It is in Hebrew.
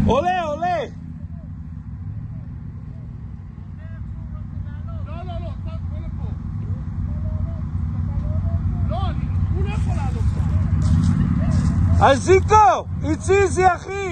עולה, עולה. לא, לא, לא, אתה בוא לפה. לא, הוא לא יכול לעלות פה. אז זיקו, it's easy אחי.